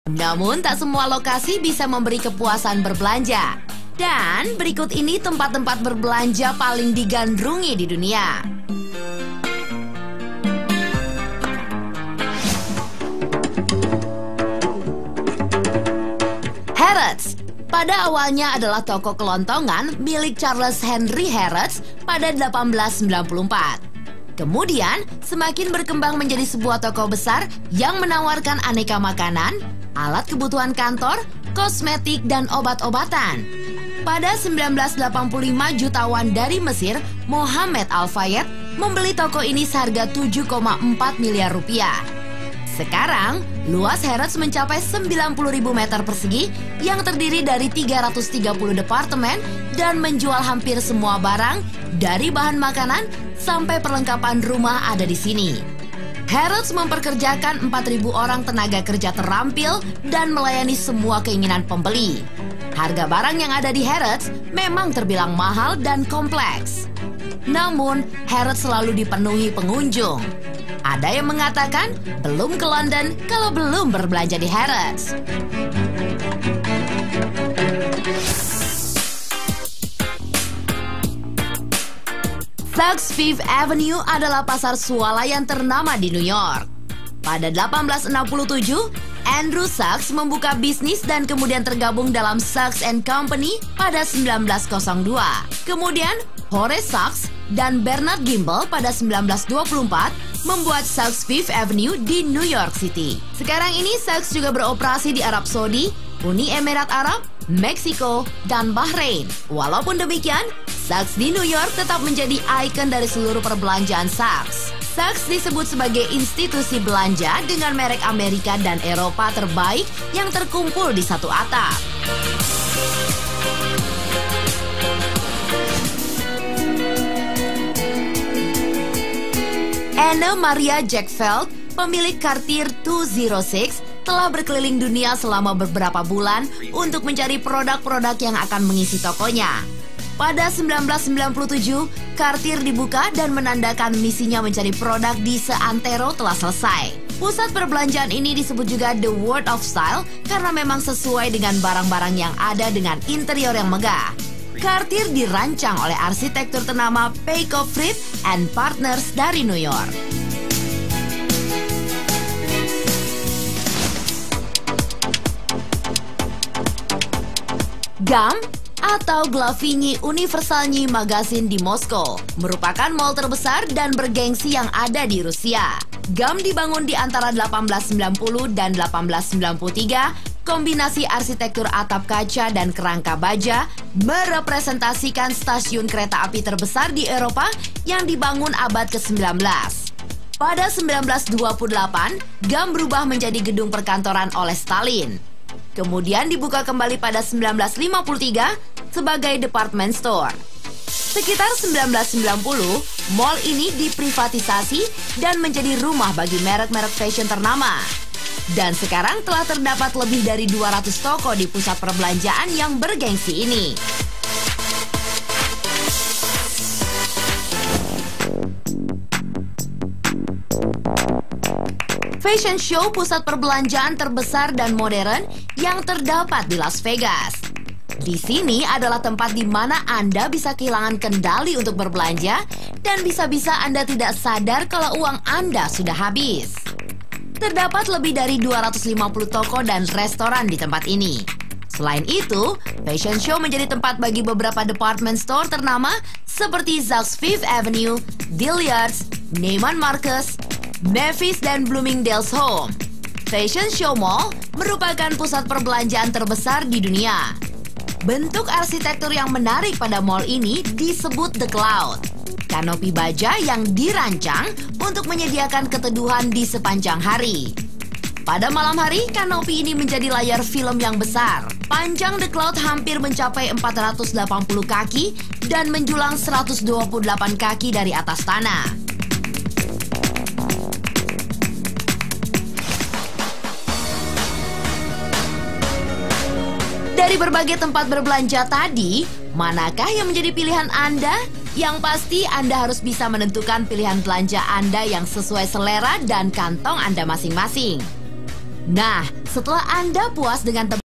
Namun tak semua lokasi bisa memberi kepuasan berbelanja. Dan berikut ini tempat-tempat berbelanja paling digandrungi di dunia. Harrods pada awalnya adalah toko kelontongan milik Charles Henry Harrods pada 1894. Kemudian semakin berkembang menjadi sebuah toko besar yang menawarkan aneka makanan, alat kebutuhan kantor, kosmetik, dan obat-obatan. Pada 1985, jutawan dari Mesir, Mohammed Al-Fayed, membeli toko ini seharga 7,4 miliar rupiah. Sekarang, luas Harrods mencapai 90.000 meter persegi yang terdiri dari 330 departemen dan menjual hampir semua barang, dari bahan makanan sampai perlengkapan rumah ada di sini. Harrods memperkerjakan 4.000 orang tenaga kerja terampil dan melayani semua keinginan pembeli. Harga barang yang ada di Harrods memang terbilang mahal dan kompleks. Namun, Harrods selalu dipenuhi pengunjung. Ada yang mengatakan belum ke London kalau belum berbelanja di Harrods. Saks Fifth Avenue adalah pasar swalayan ternama di New York. Pada 1867, Andrew Saks membuka bisnis dan kemudian tergabung dalam Saks & Company pada 1902. Kemudian, Horace Saks dan Bernard Gimble pada 1924 membuat Saks Fifth Avenue di New York City. Sekarang ini Saks juga beroperasi di Arab Saudi, Uni Emirat Arab, Meksiko, dan Bahrain. Walaupun demikian, Saks di New York tetap menjadi ikon dari seluruh perbelanjaan Saks. Saks disebut sebagai institusi belanja dengan merek Amerika dan Eropa terbaik yang terkumpul di satu atap. Anne Maria Jackfeld, pemilik Cartier 206, telah berkeliling dunia selama beberapa bulan untuk mencari produk-produk yang akan mengisi tokonya. Pada 1997, Cartier dibuka dan menandakan misinya mencari produk di seantero telah selesai. Pusat perbelanjaan ini disebut juga The World of Style karena memang sesuai dengan barang-barang yang ada dengan interior yang megah. Cartier dirancang oleh arsitektur ternama Peikoff Fritz and Partners dari New York. GAM atau Glaviny Universalny Magazine di Moskow merupakan mall terbesar dan bergengsi yang ada di Rusia. GAM dibangun di antara 1890 dan 1893. Kombinasi arsitektur atap kaca dan kerangka baja merepresentasikan stasiun kereta api terbesar di Eropa yang dibangun abad ke-19. Pada 1928, GAM berubah menjadi gedung perkantoran oleh Stalin. Kemudian dibuka kembali pada 1953 sebagai department store. Sekitar 1990, mall ini diprivatisasi dan menjadi rumah bagi merek-merek fashion ternama. Dan sekarang telah terdapat lebih dari 200 toko di pusat perbelanjaan yang bergengsi ini. Fashion show pusat perbelanjaan terbesar dan modern yang terdapat di Las Vegas. Di sini adalah tempat di mana Anda bisa kehilangan kendali untuk berbelanja dan bisa-bisa Anda tidak sadar kalau uang Anda sudah habis. Terdapat lebih dari 250 toko dan restoran di tempat ini. Selain itu, fashion show menjadi tempat bagi beberapa department store ternama seperti Saks Fifth Avenue, Dillard's, Neiman Marcus, Macy's, dan Bloomingdale's Home. Fashion Show Mall merupakan pusat perbelanjaan terbesar di dunia. Bentuk arsitektur yang menarik pada mall ini disebut The Cloud. Kanopi baja yang dirancang untuk menyediakan keteduhan di sepanjang hari. Pada malam hari, kanopi ini menjadi layar film yang besar. Panjang The Cloud hampir mencapai 480 kaki dan menjulang 128 kaki dari atas tanah. Dari berbagai tempat berbelanja tadi, manakah yang menjadi pilihan Anda? Yang pasti Anda harus bisa menentukan pilihan belanja Anda yang sesuai selera dan kantong Anda masing-masing. Nah, setelah Anda puas dengan